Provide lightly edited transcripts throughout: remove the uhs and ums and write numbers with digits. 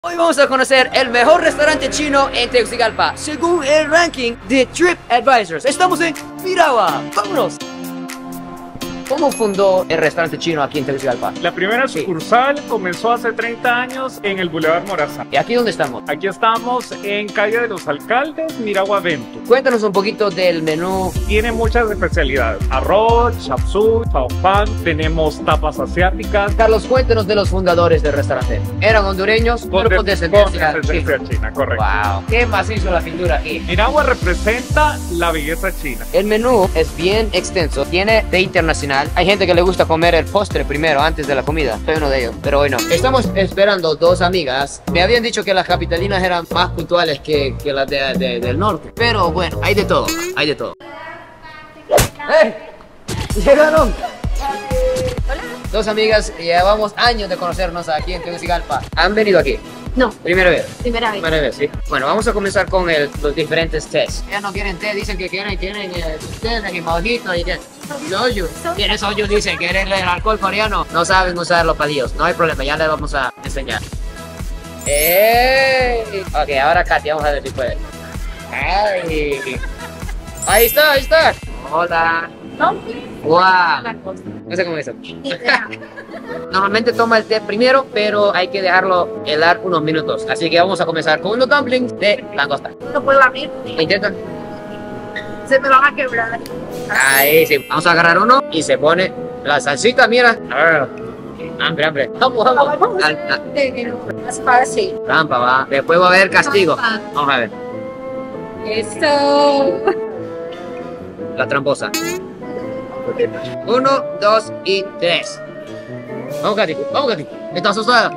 Hoy vamos a conocer el mejor restaurante chino en Tegucigalpa, según el ranking de TripAdvisor. Estamos en Miragua. ¡Vámonos! ¿Cómo fundó el restaurante chino aquí en Tegucigalpa? La primera sucursal comenzó hace 30 años en el Boulevard Morazán. ¿Y aquí dónde estamos? Aquí estamos en Calle de los Alcaldes, Miragua Ventus. Cuéntanos un poquito del menú. Tiene muchas especialidades: arroz, chapsui, pao pan, tenemos tapas asiáticas. Carlos, cuéntanos de los fundadores del restaurante. ¿Eran hondureños? Con descendencia china, correcto. Wow, ¿qué más hizo la pintura aquí? Miragua representa la belleza china. El menú es bien extenso, tiene de internacional. Hay gente que le gusta comer el postre primero, antes de la comida. Soy uno de ellos, pero hoy no. Estamos esperando dos amigas. Me habían dicho que las capitalinas eran más puntuales que las del norte. Pero bueno, hay de todo, hay de todo. ¡Hey! ¡Llegaron! Hola. Dos amigas, llevamos años de conocernos aquí en Tegucigalpa. ¿Han venido aquí? No, Primera vez. primera vez. Primera vez, sí. Bueno, vamos a comenzar con los diferentes tés. Ya no quieren té, dicen que quieren té y mojito y soju. Quieren soju, dicen, quieren el alcohol coreano. No saben usar los palillos, no hay problema, ya les vamos a enseñar. ¡Ey! Ok, ahora Katy, vamos a ver si puede. ¡Ay! Ahí está, ahí está. Hola. ¡Wow! No sé cómo es eso. Normalmente toma el té primero, pero hay que dejarlo helar unos minutos. Así que vamos a comenzar con unos dumplings de langosta. No puedo abrir, Intenta. se me van a quebrar. Ahí sí. Vamos a agarrar uno y se pone la salsita, mira. Hambre, hambre. Vamos, vamos. Más fácil. Trampa, va. Después va a haber castigo. Vamos a ver. Eso. La tramposa. 1, 2 y 3. Vamos, Katy. Vamos, Katy. Está asustada.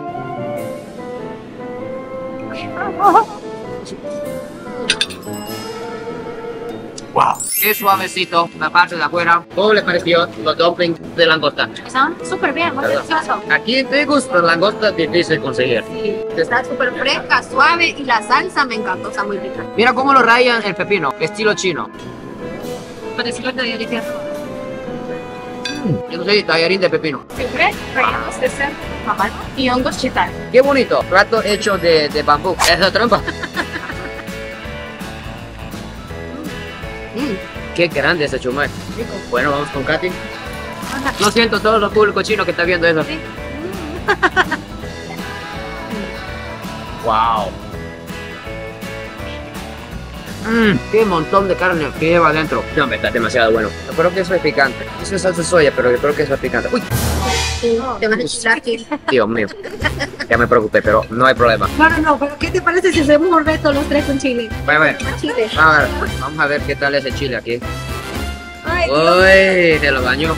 Wow. Qué suavecito la parte de afuera. ¿Cómo les pareció los dumplings de langosta? Están súper bien, muy delicioso. Aquí en Tegus, la langosta es difícil conseguir. Sí, está súper fresca, suave y la salsa me encantó, está muy rica. Mira cómo lo rayan el pepino, estilo chino. Parece lo que delicioso. Yo no sé, tallarín de pepino. Siempre rellenos de cerdo, mamá y hongos chital. Qué bonito, plato hecho de bambú. Es la trampa. Qué grande ese chumay. Bueno, vamos con Katy. Lo siento, todo el público chino que está viendo eso. Sí. Wow. Qué montón de carne que lleva adentro. No, me está demasiado bueno. Yo creo que eso es picante. Eso es salsa de soya, pero yo creo que eso es picante. Uy, Te van a enchilar aquí. Dios mío. Ya me preocupé, pero no hay problema. No, pero ¿qué te parece si hacemos un reto los tres con chile? Voy a ver. Más chile. Vamos a ver qué tal es el chile aquí. Ay, Uy, se lo bañó.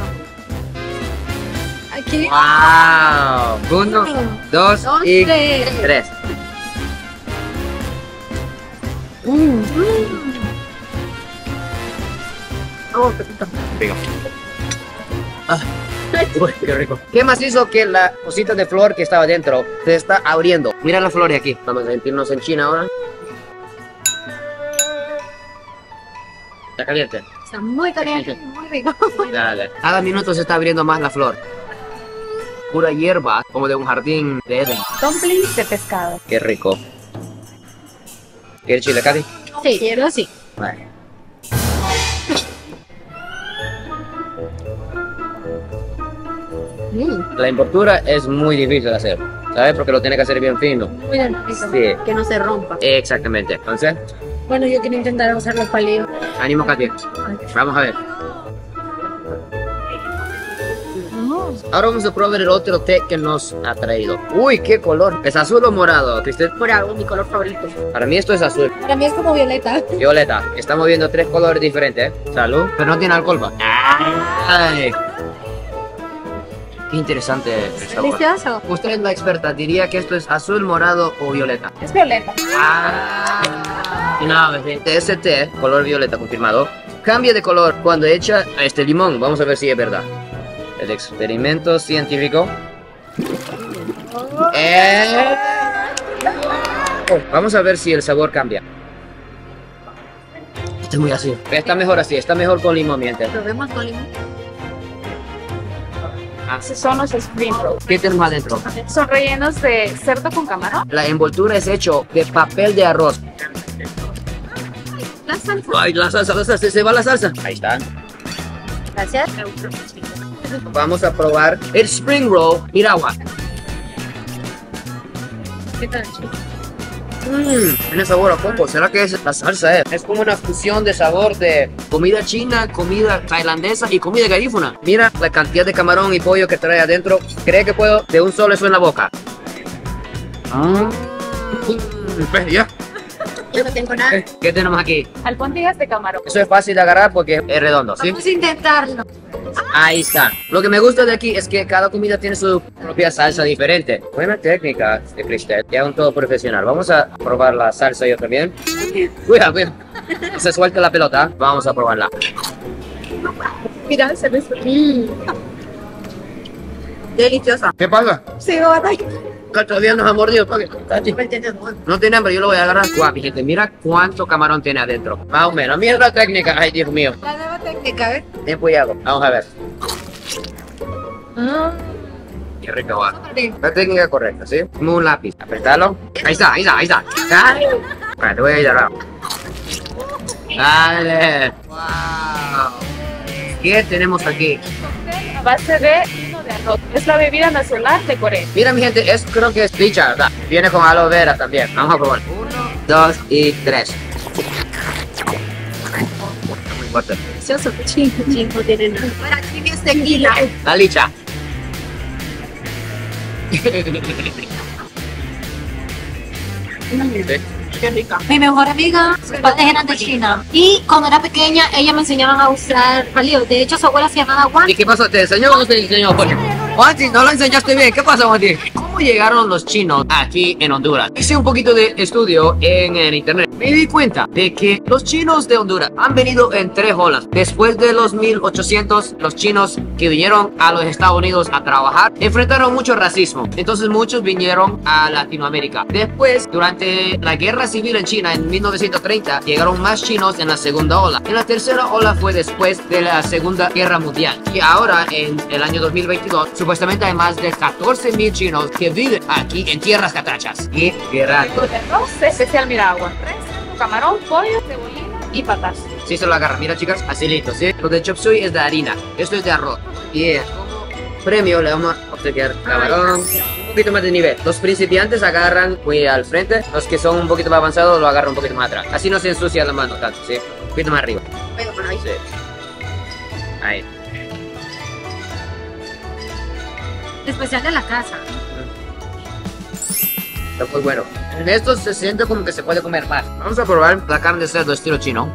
aquí. Wow. 1, 2 y 3. Oh, pepito. Uy, qué rico. ¿Qué más hizo que la cosita de flor que estaba dentro se está abriendo? Mira la flor de aquí. Vamos a sentirnos en China ahora. Está caliente. Está muy caliente, muy rico. Dale. Cada minuto se está abriendo más la flor. Pura hierba, como de un jardín de Edén. Dumplings de pescado. Qué rico. ¿Quieres chile, Katy? Sí, quiero sí. Vale. La envoltura es muy difícil de hacer, ¿sabes? Porque lo tiene que hacer bien fino. Muy delicioso. Sí. Que no se rompa. Exactamente. Entonces, Bueno, yo quiero intentar usar los palillos. ánimo, Katy. Vamos a ver. Ahora vamos a probar el otro té que nos ha traído. Uy, qué color. ¿Es azul o morado, Cristel? Morado, mi color favorito. Para mí esto es azul. Para mí es como violeta. Violeta. Estamos viendo tres colores diferentes, ¿eh? Salud. Pero no tiene alcohol, ¿va? Ay. Qué interesante el sabor. Delicioso. Usted es la experta. Diría que esto es azul, morado o violeta. Es violeta. No, este té, color violeta confirmado, cambia de color cuando echa a este limón. Vamos a ver si es verdad. El experimento científico. Vamos a ver si el sabor cambia. Está muy ácido. Está mejor así, está mejor con limón, miente. Probemos con limón. Esos son los spring rolls. ¿Qué tenemos adentro? Son rellenos de cerdo con camarón. La envoltura es hecho de papel de arroz. La salsa. Ay, la salsa, se va la salsa. Ahí está. Gracias. Vamos a probar el spring roll piragua. ¿Qué tal? Tiene sabor a coco. ¿Será que es la salsa? Es como una fusión de sabor de comida china, comida tailandesa y comida garífuna. Mira la cantidad de camarón y pollo que trae adentro. ¿Cree que puedo de un solo eso en la boca? Pues ya. Yo no tengo nada. ¿Qué tenemos aquí? Albóndigas de camarón. Eso es fácil de agarrar porque es redondo, ¿sí? Vamos a intentarlo. Ahí está. Lo que me gusta de aquí es que cada comida tiene su propia salsa diferente. Buena técnica de Cristel. Ya un todo profesional. Vamos a probar la salsa yo también. Cuidado, cuidado. Se suelta la pelota. Vamos a probarla. Mira, se ve Deliciosa. ¿Qué pasa? Sí, batalla. Todavía nos ha mordido. No tiene hambre, yo lo voy a agarrar. Guau, mi gente, mira cuánto camarón tiene adentro. Más o menos. Mira la técnica. Ay, Dios mío. La nueva técnica, ¿ves? Ten cuidado. Vamos a ver. Qué rico va. La técnica correcta, ¿sí? Como un lápiz. Apretalo. Ahí está, ahí está, ahí está. Dale. Vale, te voy a ayudar. Dale. Wow. ¿Qué tenemos aquí? a base de vino de arroz. Es la bebida nacional de Corea. Mira, mi gente, creo que es licha, ¿verdad? Viene con aloe vera también. Vamos a probar. 1, 2 y 3. Muy fuerte. Delicioso, chingo tiene nada. Para chile es tequila. La licha. Qué rica. Mi mejor amiga, sus padres eran de China. Y cuando era pequeña, ella me enseñaban a usar palillo. De hecho, su abuela se llamaba Juan. ¿Y qué pasó? ¿Te enseñó o no te enseñó? Juanchi, no lo enseñaste bien. ¿Qué pasa, Juanchi? ¿Cómo llegaron los chinos aquí en Honduras? Hice un poquito de estudio en el internet. Me di cuenta de que los chinos de Honduras han venido en 3 olas. Después de los 1800, los chinos que vinieron a los Estados Unidos a trabajar enfrentaron mucho racismo. Entonces muchos vinieron a Latinoamérica. Después, durante la guerra civil en China en 1930, llegaron más chinos en la segunda ola. En la tercera ola fue después de la Segunda Guerra Mundial. Y ahora, en el año 2022, supuestamente hay más de 14,000 chinos que viven aquí en tierras catrachas. ¡Qué grande! Arroz especial Miragua. Camarón, pollo, cebollina y patas. Sí se lo agarra, mira chicas, así listo, ¿sí? Lo de chop suey es de harina, esto es de arroz. Y como premio le vamos a obsequiar camarón, un poquito más de nivel. Los principiantes agarran muy al frente, los que son un poquito más avanzados lo agarran un poquito más atrás. Así no se ensucia la mano tanto, ¿sí? Un poquito más arriba. Sí. Ahí. Especial de la casa. Está muy bueno. En esto se siente como que se puede comer más. Vamos a probar la carne de cerdo estilo chino.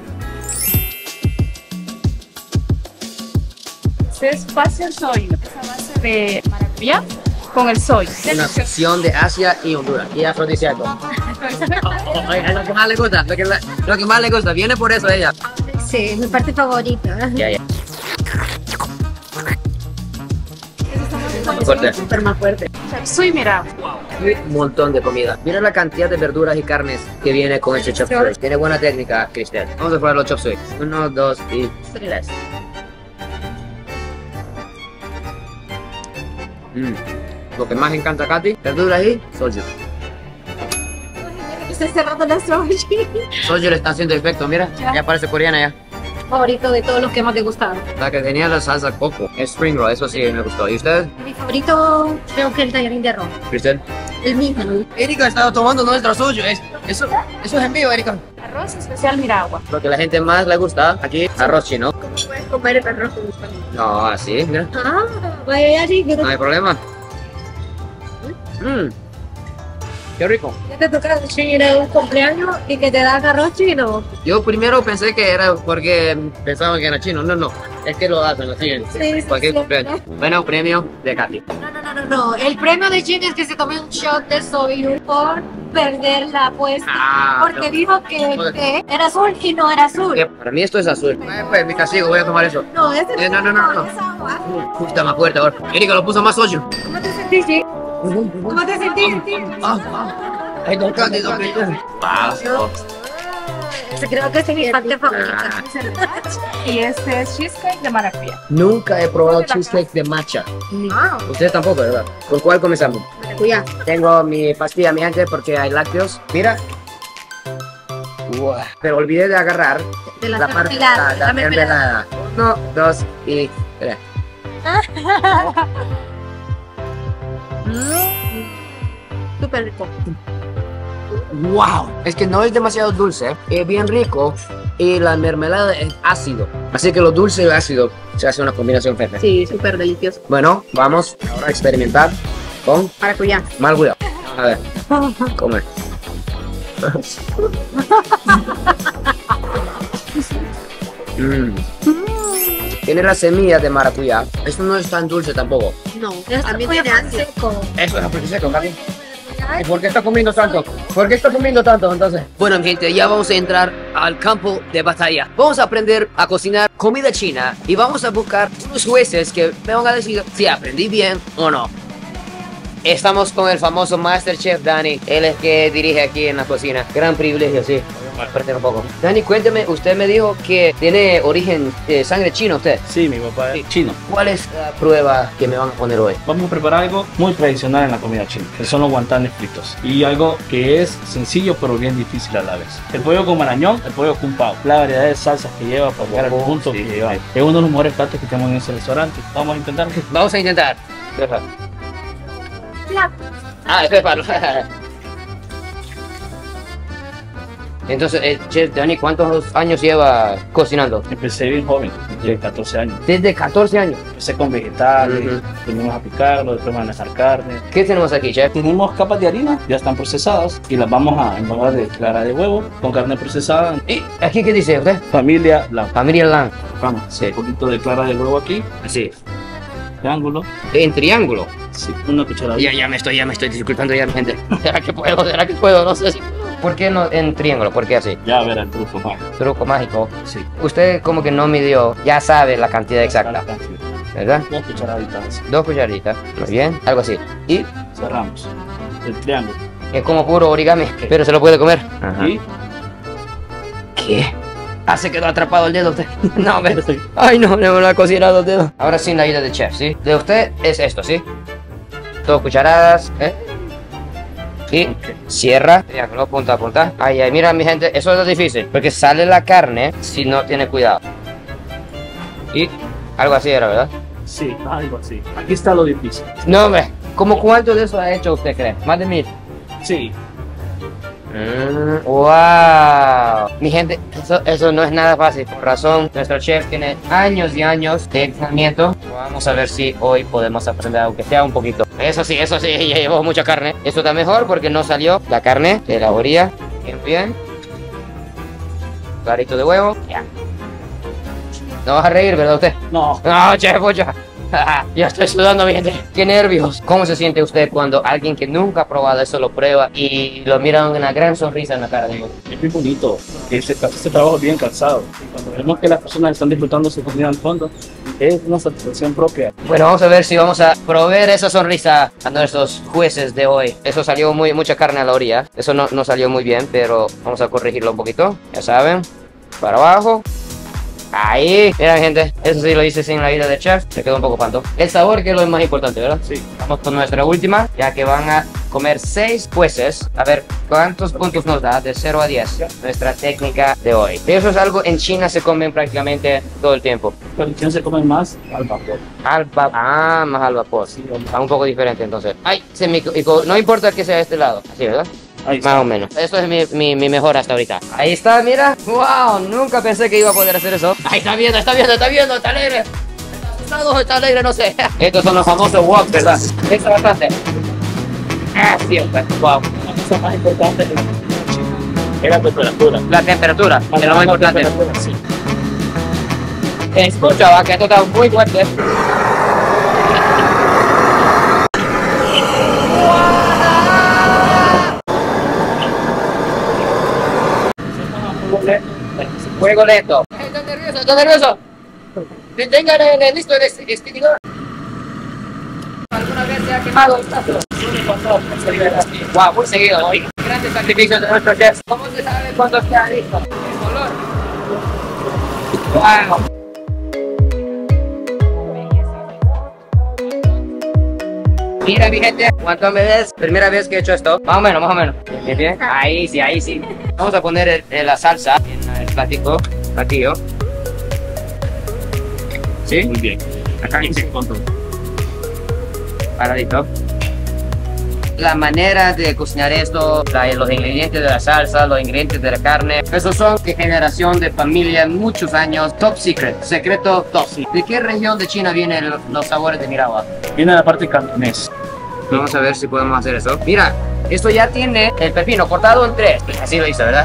Este es pastel soy. Es a base de maracuyá con el soy. Una fusión de Asia y Honduras. Y afrodisíaco. Es lo que más le gusta. Lo que más le gusta. Viene por eso ella. Sí, mi parte favorita. Ya. Fuerte. Súper más fuerte. Soy Miragua. Un montón de comida. Mira la cantidad de verduras y carnes que viene con este chop suey. Tiene buena técnica, Cristel. Vamos a probar los chop suey. 1, 2 y 3. Lo que más encanta a Katy, verduras y soju. Estoy cerrando la soji. Soju le está haciendo efecto, mira. Ya parece coreana ya. Favorito de todos los que más te gustaron. La que tenía la salsa coco. Es spring roll, eso sí me gustó. ¿Y ustedes? Mi favorito creo que el tallarín de arroz. Cristel. El mismo. Erika ha estado tomando nuestro soju. Eso es en vivo, Erika. Arroz especial Miragua. Lo que a la gente más le gusta aquí, arroz chino. ¿Cómo puedes comer el arroz con pan? No, así, mira. Ah, vaya chico. No hay problema. Qué rico. ¿Ya te toca ir a un cumpleaños y que te dan arroz chino? Yo primero pensé que era porque pensaban que era chino. No. Es que lo hacen así en Sí, cualquier sí, cumpleaños. Bueno, premio de Katy. No. El premio de Chino es que se tome un shot de soy por perder la apuesta. Porque no. dijo que era azul y no era azul. Para mí esto es azul. Pues mi castigo, voy a tomar eso. No, este No. es agua. Justa más fuerte ahora. Erika lo puso más soju. ¿Cómo te sentiste? ¿Cómo te sentiste? Ay, no, Katy, no. Wow. Creo que ese es mi parte favorita. Este es el match y este es cheesecake de maracuyá. Nunca he probado cheesecake de matcha. Wow. Ustedes tampoco, ¿verdad? ¿Con cuál comenzamos? Maracuyá. Tengo mi pastilla, mi gente, porque hay lácteos. Mira. Wow. Pero olvidé de agarrar De la la parte mermelada, la mermelada. 1, 2 y 3. Súper rico. ¡Wow! Es que no es demasiado dulce, es bien rico y la mermelada es ácido. Así que lo dulce y lo ácido se hace una combinación perfecta. Sí, súper delicioso. Bueno, vamos ahora a experimentar con Maracuyá. maracuyá. A ver, come. Tiene la semilla de maracuyá. Eso no es tan dulce tampoco. No, a mí tiene seco. Eso es afrodisíaco, Cali. ¿Y por qué está comiendo tanto? ¿Por qué está comiendo tanto entonces? Bueno, gente, ya vamos a entrar al campo de batalla. Vamos a aprender a cocinar comida china y vamos a buscar unos jueces que me van a decir si aprendí bien o no. Estamos con el famoso Masterchef Dani. Él es que dirige aquí en la cocina. Gran privilegio, sí. Aprender un poco. Dani, cuénteme, usted me dijo que tiene origen de sangre chino usted. Sí, mi papá es chino. ¿Cuál es la prueba que me van a poner hoy? Vamos a preparar algo muy tradicional en la comida china, que son los guantanes fritos. Y algo que es sencillo pero bien difícil a la vez. El pollo con marañón, el pollo con pavo. La variedad de salsas que lleva para llegar al punto que lleva. Es uno de los mejores platos que tenemos en ese restaurante. Vamos a intentar. Vamos a intentar. Ah, esto es para... Entonces, Chef Dani, ¿cuántos años lleva cocinando? Empecé bien joven, de 14 años. Desde 14 años. Empecé con vegetales, venimos a picarlo, después manejar carne. ¿Qué tenemos aquí, Chef? Tenemos capas de harina, ya están procesadas y las vamos a embarrar de clara de huevo con carne procesada. ¿Y aquí qué dice usted? Familia blanca. Familia Lang. Vamos, Sí. un poquito de clara de huevo aquí, Sí. triángulo, En triángulo. sí, una cucharada. Ya me estoy disculpando ya, gente. ¿Será que puedo? ¿Será que puedo? No sé si... ¿Por qué no en triángulo? ¿Por qué así? Ya verá el truco más. Truco mágico. Sí. Usted como que no midió, ya sabe la cantidad exacta, ¿verdad? 2 cucharaditas. 2 cucharitas. Muy bien. Algo así. Y Cerramos el triángulo. es como puro origami, pero se lo puede comer. Y ¿Qué? Ah, se quedó atrapado el dedo usted. No, me... Ay, no, me lo ha cocinado el dedo. Ahora sin la ayuda del chef, ¿sí? De usted es esto, ¿sí? 2 cucharadas, ¿eh? Y cierra, triángulo, punta a punta. Ay, ay, mira mi gente, eso es lo difícil, porque sale la carne si no tiene cuidado. Y algo así era, ¿verdad? sí, algo así. Aquí está lo difícil. No, hombre, ¿cómo cuánto de eso ha hecho usted, cree? ¿Más de 1000? Sí, Wow, mi gente, eso no es nada fácil. Por razón, nuestro chef tiene años y años de entrenamiento. Vamos a ver si hoy podemos aprender, aunque sea un poquito. Eso sí, ya llevó mucha carne. Esto está mejor porque no salió la carne de la orilla. Bien, bien. Clarito de huevo. Ya. No vas a reír, ¿verdad usted? no, No, chef, ya. Ya estoy sudando, mi gente. Qué nervios. ¿Cómo se siente usted cuando alguien que nunca ha probado eso lo prueba y lo mira con una gran sonrisa en la cara de uno? es muy bonito. Este trabajo es bien cansado. Y cuando vemos que las personas están disfrutando su comida al fondo, es una satisfacción propia. Bueno, vamos a ver si vamos a proveer esa sonrisa a nuestros jueces de hoy. Eso salió mucha carne a la orilla. Eso no salió muy bien, pero vamos a corregirlo un poquito. Ya saben, para abajo. Ahí, miren gente, eso sí lo hice sin la ayuda del chef, se quedó un poco panto. El sabor que es lo más importante, ¿verdad? Sí. Vamos con nuestra última, ya que van a comer 6 jueces. A ver, ¿cuántos puntos nos da de 0 a 10? Nuestra técnica de hoy. Eso es algo en China se comen prácticamente todo el tiempo. Pero en China se come más al vapor. Más al vapor. Está un poco diferente entonces. Ay, no importa que sea de este lado, así, ¿verdad? Ahí Más o menos. Eso es mi mejor hasta ahorita. Ahí está, mira. Wow, nunca pensé que iba a poder hacer eso. Ahí está viendo, está alegre. Está alegre, no sé. Estos son los famosos woks, ¿verdad? Está bastante. Ah, siempre. Wow. La cosa más importante es la temperatura. La temperatura, es lo más importante. Sí. Escucha, va, que esto está muy fuerte. Fuego lento. Está nervioso. Tengan listo el extinguidor. ¿Alguna vez se ha quemado el plato? Wow, muy seguido hoy. Grandes sacrificios de nuestro chef. ¿Cómo se sabe cuándo está listo? Wow. Mira mi gente, ¿cuántas veces? Primera vez que he hecho esto. Más o menos, más o menos. Bien, bien. Ahí sí, ahí sí. Vamos a poner la salsa en el platillo. ¿Sí? Muy bien. Acá en control. Paradito. La manera de cocinar esto, los ingredientes de la salsa, los ingredientes de la carne, esos son de generación de familia, muchos años, top secret, secreto top. ¿De qué región de China vienen los sabores de Miragua? Viene la parte cantonés. Vamos a ver si podemos hacer eso. Mira, esto ya tiene el pepino cortado en 3. Así lo hice, ¿verdad?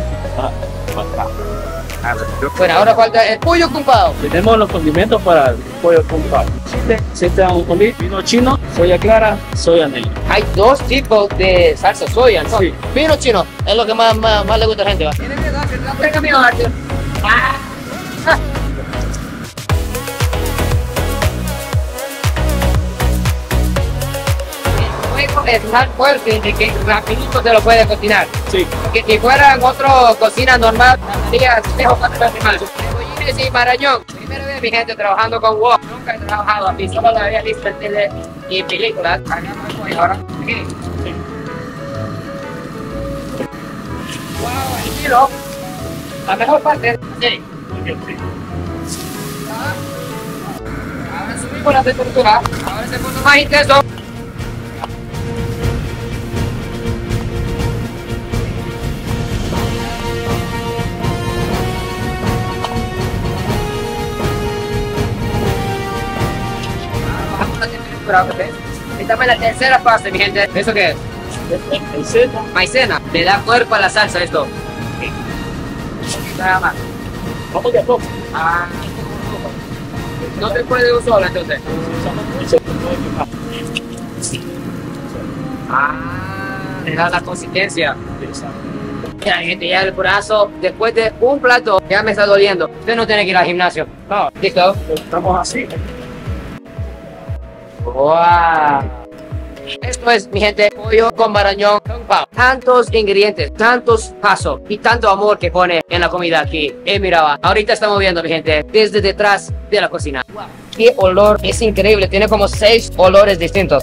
Bueno, ahora falta el pollo con pao. Tenemos los condimentos para el pollo con pao. Aceite de ajonjolí, vino chino, soya clara, soya negra. Hay 2 tipos de salsa soya, ¿no? Sí. Vino chino, es lo que más le gusta a la gente, ¿va? El fuego es tan fuerte de que rapidito se lo puede cocinar. Sí. Que si fuera en otra cocina normal, tardaría 3 o 4 veces más. Cebollines y marañón. Primera vez mi gente trabajando con wok. Nunca he trabajado así, solo lo había visto en tele y películas. Y ahora aquí. Wow, el kilo. La mejor parte. Sí. Ahora subimos la temperatura. Ahora se pone más intenso. Estamos en la tercera fase, mi gente. ¿Eso qué es? Maicena. Maicena. Le da cuerpo a la salsa esto. Nada más. Vamos de a poco. Ah. No se puede un solo entonces. Ah, le da la consistencia. Mira, gente, ya el brazo, después de un plato, ya me está doliendo. Usted no tiene que ir al gimnasio. No, ¿Listo? estamos así. ¡Wow! Esto es, mi gente, pollo con marañón con pao. Tantos ingredientes, tantos pasos y tanto amor que pone en la comida aquí en Miragua. Ahorita estamos viendo, mi gente, desde detrás de la cocina. Wow. ¡Qué olor! Es increíble, tiene como 6 olores distintos.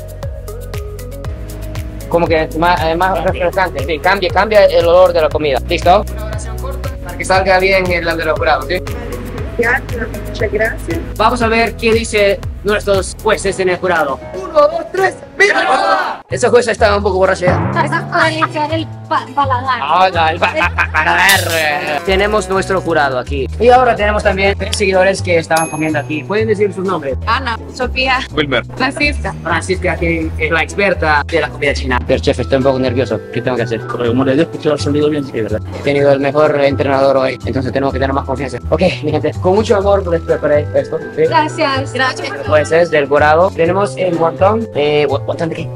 Como que más refrescante. Sí, cambia el olor de la comida. ¿Listo? Una oración corta para que salga bien el elaborado, ¿sí? Muchas gracias. Vamos a ver qué dice nuestros jueces en el jurado. 1, 2, 3, ¡mira! Esos jueces estaban un poco borrachos. Eso es para limpiar el paladar. Oh, no, para ver. Tenemos nuestro jurado aquí. Y ahora tenemos también 3 seguidores que estaban comiendo aquí. ¿Pueden decir sus nombres? Ana, Sofía, Wilmer. Francisca. Francisca, que es la experta de la comida china. Pero chef, estoy un poco nervioso. ¿Qué tengo que hacer? Como le digo, que ha salido bien, sí, ¿verdad? He tenido el mejor entrenador hoy, entonces tenemos que tener más confianza. Ok, mi gente, con mucho amor les preparé esto. ¿Sí? Gracias. Gracias. Pues es del jurado. Tenemos el montón. ¿Montón de qué?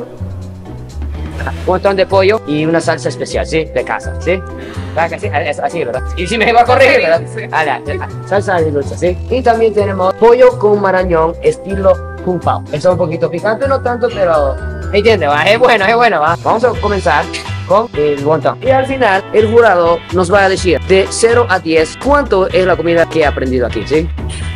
Un montón de pollo y una salsa especial, ¿sí? De casa, ¿sí? Así, así, ¿verdad? Y si me va a corregir, ¿verdad? Salsa de dulce, ¿sí? Y también tenemos pollo con marañón estilo Kung Pao. Eso es un poquito picante, no tanto, pero... ¿Entiendes? Es bueno, ¿va? Vamos a comenzar con el wonton. Y al final, el jurado nos va a decir de 0 a 10 cuánto es la comida que he aprendido aquí, ¿sí?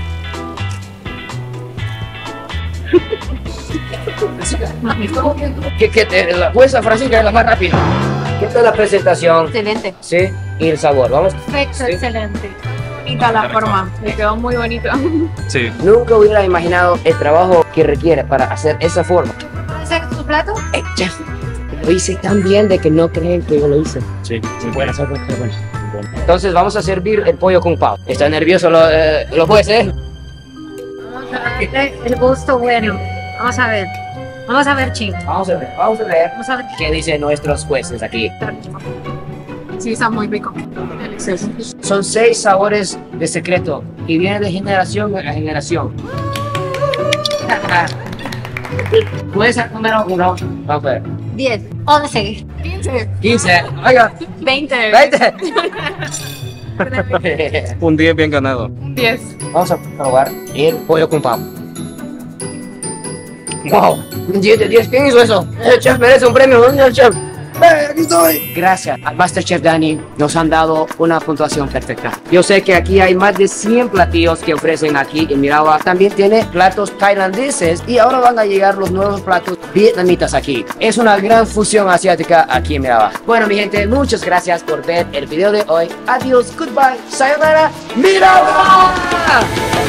La jueza Francisca es la más rápida. ¿Qué tal la presentación? Excelente. Sí, y el sabor, vamos. Perfecto, Sí. excelente. Bonita la forma, me quedó muy bonito. Sí. Nunca hubiera imaginado el trabajo que requiere para hacer esa forma. ¿Puede ser su plato? Chef, lo hice tan bien de que no creen que yo lo hice. Sí, muy Bueno, bueno. bueno. Entonces vamos a servir el pollo con pao. ¿Está nervioso lo jueces? Vamos a darle el gusto bueno. Vamos a ver. Vamos a ver, ching. Vamos a ver. Vamos a ver. ¿Qué dicen nuestros jueces aquí? Sí, está muy rico. Delicioso. Son 6 sabores de secreto y vienen de generación a generación. ¿Puedes comer uno? Vamos a ver. 10, 11. 15. Oiga, 20. 20. Un día bien ganado. 10. Vamos a probar el pollo con pavo. ¡Wow! 10 de 10. ¿Quién hizo eso? El chef merece un premio. ¿Dónde está el chef? ¡Hey, aquí estoy! Gracias a MasterChef Dani nos han dado una puntuación perfecta. Yo sé que aquí hay más de 100 platillos que ofrecen aquí en Miraba. También tiene platos tailandeses y ahora van a llegar los nuevos platos vietnamitas aquí. Es una gran fusión asiática aquí en Miraba. Bueno, mi gente, muchas gracias por ver el video de hoy. Adiós, goodbye, sayonara, Miraba.